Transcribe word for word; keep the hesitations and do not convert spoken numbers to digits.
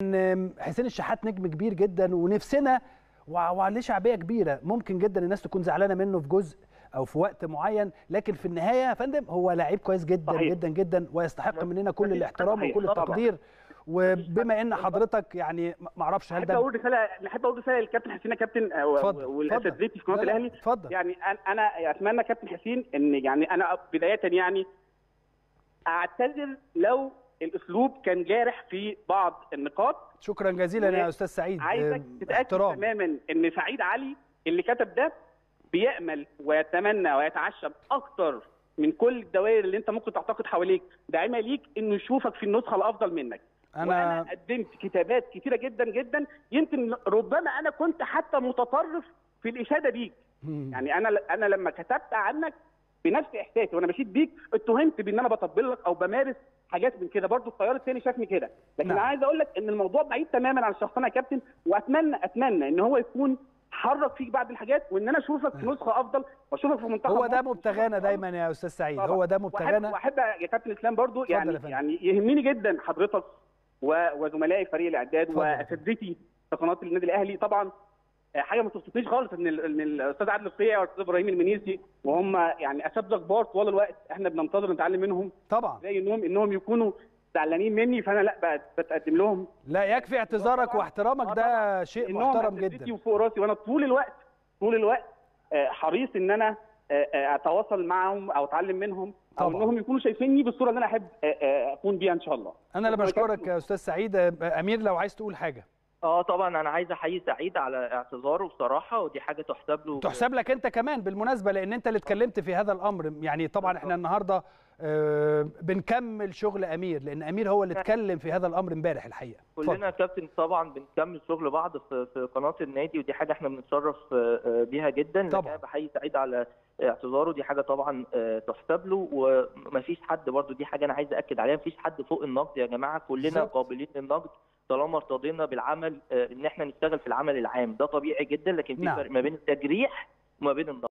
حسين الشحات نجم كبير جدا ونفسنا وعليه شعبيه كبيره، ممكن جدا الناس تكون زعلانه منه في جزء او في وقت معين، لكن في النهايه يا فندم هو لعيب كويس جدا صحيح. جدا جدا ويستحق مننا كل الاحترام صحيح. وكل التقدير. وبما ان حضرتك يعني ما اعرفش هل ده احب اقول رساله احب اقول رساله للكابتن حسين يا كابتن والاساتذتي في قناه الاهلي. اتفضل. يعني انا اتمنى كابتن حسين ان يعني انا بدايه يعني اعتذر لو الاسلوب كان جارح في بعض النقاط. شكرا جزيلا يا استاذ سعيد. عايزك تتاكد تماما ان سعيد علي اللي كتب ده بيامل ويتمنى ويتعشم اكتر من كل الدوائر اللي انت ممكن تعتقد حواليك داعمه ليك انه يشوفك في النسخه الافضل منك. أنا... وانا قدمت كتابات كتيره جدا جدا، يمكن ربما انا كنت حتى متطرف في الاشاده بيك. يعني انا انا لما كتبت عنك بنفس احساسي وانا مشيت بيك اتهمت بان انا بطبل لك او بمارس حاجات من كده، برضو التيار الثاني شافني كده، لكن نعم. انا عايز اقول لك ان الموضوع بعيد تماما عن شخصنا يا كابتن، واتمنى اتمنى ان هو يكون حرك فيك بعض الحاجات وان انا اشوفك في نسخه افضل واشوفك في منتخب. هو ده مبتغانا دايما يا استاذ سعيد، طبعا. هو ده مبتغانا. واحب يا كابتن اسلام برضو يعني يعني يهمني جدا حضرتك وزملائي فريق الاعداد واساتذتي في قناه النادي الاهلي. طبعا حاجه ما تبسطنيش خالص ان ان الاستاذ عادل القيعي والاستاذ ابراهيم المنيسي وهم يعني اساتذه كبار طوال الوقت احنا بننتظر نتعلم منهم طبعا، زي انهم انهم يكونوا زعلانين مني، فانا لا بتقدم لهم. لا يكفي اعتذارك واحترامك، ده شيء محترم جدا وفوق راسي، وانا طول الوقت طول الوقت حريص ان انا اتواصل معهم او اتعلم منهم او طبعا. انهم يكونوا شايفيني بالصوره اللي انا احب اكون بيها ان شاء الله. انا اللي بشكرك يا استاذ سعيد. امير لو عايز تقول حاجه. اه طبعا انا عايز احيي سعيد على اعتذاره بصراحه، ودي حاجه تحسب له تحسب لك انت كمان بالمناسبه، لان انت اللي اتكلمت في هذا الامر. يعني طبعا احنا النهارده آه بنكمل شغل امير، لان امير هو اللي اتكلم في هذا الامر امبارح الحقيقه. كلنا يا كابتن طبعا بنكمل شغل بعض في في قناه النادي، ودي حاجه احنا بنتشرف بيها جدا. طبعا بحيي سعيد على اعتذاره، دي حاجه طبعا تحسب له، ومفيش حد برضو دي حاجه انا عايز اكد عليها، مفيش حد فوق النقد يا جماعه، كلنا بالزبط. قابلين للنقد طالما ارتضينا بالعمل ان احنا نشتغل في العمل العام، ده طبيعي جدا، لكن في نعم. فرق ما بين التجريح وما بين النقد.